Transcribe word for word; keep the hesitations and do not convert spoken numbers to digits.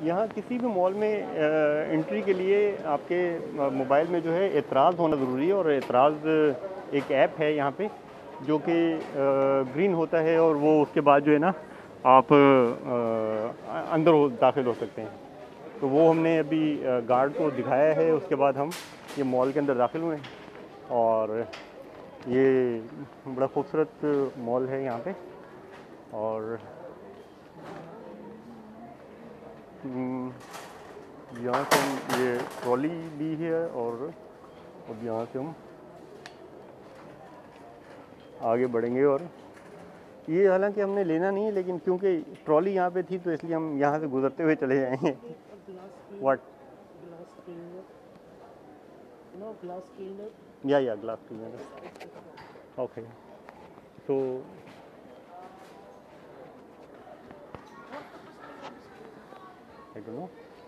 यहाँ किसी भी मॉल में एंट्री के लिए आपके मोबाइल में जो है एतराज़ होना ज़रूरी है। और एतराज़ एक ऐप है यहाँ पे जो कि ग्रीन होता है और वो उसके बाद जो है ना आप आ, अंदर हो दाखिल हो सकते हैं। तो वो हमने अभी गार्ड को दिखाया है, उसके बाद हम ये मॉल के अंदर दाखिल हुए हैं। और ये बड़ा खूबसूरत मॉल है यहाँ पे। और यहाँ से हम ये ट्रॉली भी है और अब यहाँ से हम आगे बढ़ेंगे। और ये हालांकि हमने लेना नहीं है, लेकिन क्योंकि ट्रॉली यहाँ पे थी तो इसलिए हम यहाँ से गुजरते हुए चले जाएंगे। व्हाट या या ग्लास क्लीनर। ओके, तो आई डोंट नो।